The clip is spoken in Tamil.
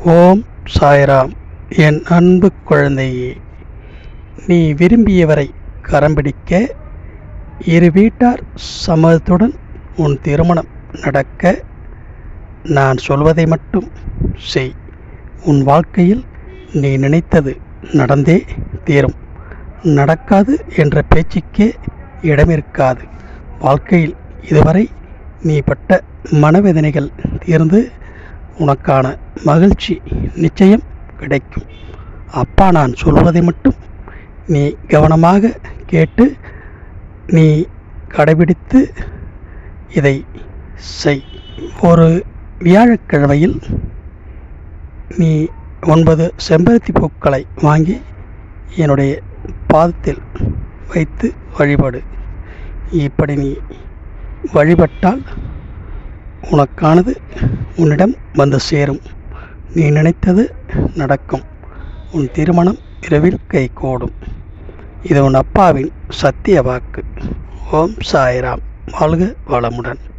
ஓம் சாய்ராம். என் அன்பு குழந்தையே, நீ விரும்பியவரை கரம் பிடிக்க, இரு வீட்டார் சம்மதத்துடன் உன் திருமணம் நடக்க, நான் சொல்வதை மட்டும் செய். உன் வாழ்க்கையில் நீ நினைத்தது நடந்தே தீரும். நடக்காது என்ற பேச்சுக்கே இடமிருக்காது. வாழ்க்கையில் இதுவரை நீ பட்ட மனவேதனைகள் தீர்ந்து உனக்கான மகிழ்ச்சி நிச்சயம் கிடைக்கும். அப்பா நான் சொல்வதை மட்டும் நீ கவனமாக கேட்டு நீ கடைபிடித்து இதை செய். ஒரு வியாழக்கிழமையில் நீ 9 செம்பருத்தி பூக்களை வாங்கி என்னுடைய பாதத்தில் வைத்து வழிபடு. இப்படி நீ வழிபட்டால் உனக்கானது உன்னிடம் வந்து சேரும். நீ நினைத்தது நடக்கும். உன் திருமணம் விரைவில் கைகூடும். இது உன் அப்பாவின் சத்திய வாக்கு. ஓம் சாய்ராம். வாழ்க வளமுடன்.